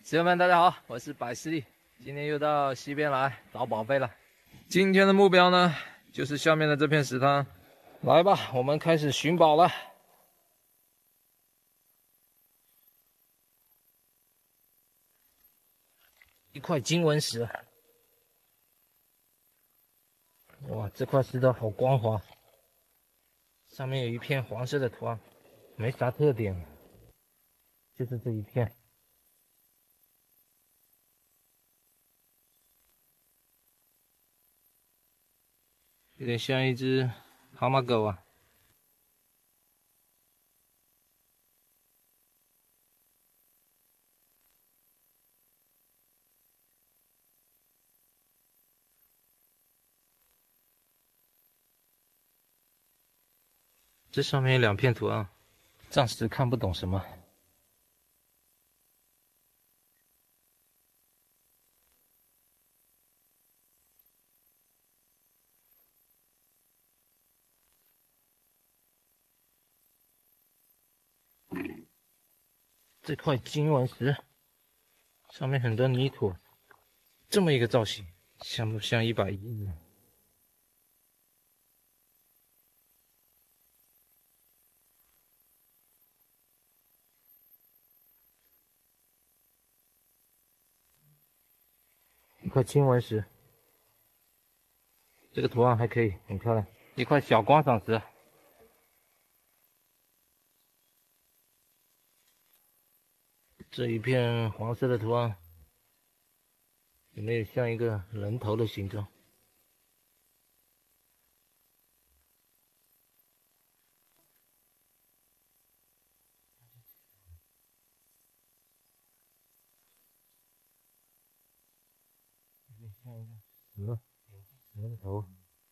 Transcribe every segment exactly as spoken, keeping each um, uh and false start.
朋友们，大家好，我是百思力，今天又到西边来找宝贝了。今天的目标呢，就是下面的这片石滩。来吧，我们开始寻宝了。一块金纹石，哇，这块石头好光滑，上面有一片黄色的图案，没啥特点，就是这一片。 有点像一只蛤蟆狗啊！这上面有两片图案，暂时看不懂什么。这块金纹石上面很多泥土，这么一个造型，像不像一把椅子？一块金纹石，这个图案还可以，很漂亮。一块小观赏石，这一片黄色的图案。 有没有像一个人头的形状？有点像一个蛇，人头。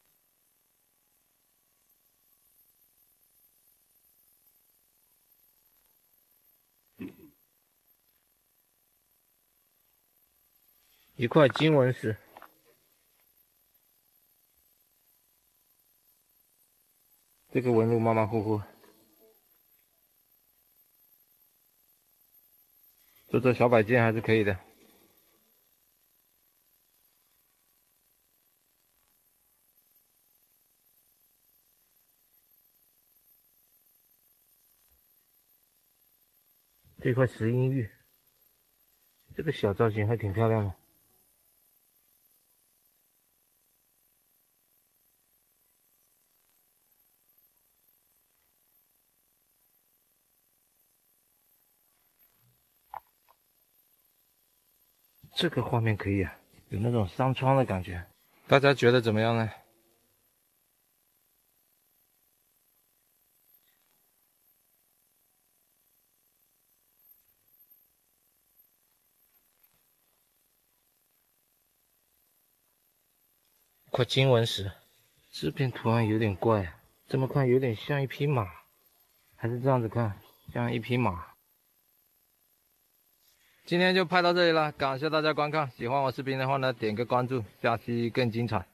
一块金纹石。 这个纹路马马虎虎，做做小摆件还是可以的。这块石英玉，这个小造型还挺漂亮的。 这个画面可以啊，有那种山川的感觉，大家觉得怎么样呢？块金纹石，这片图案有点怪啊，这么看有点像一匹马，还是这样子看，像一匹马。 今天就拍到这里了，感谢大家观看。喜欢我视频的话呢，点个关注，下期更精彩。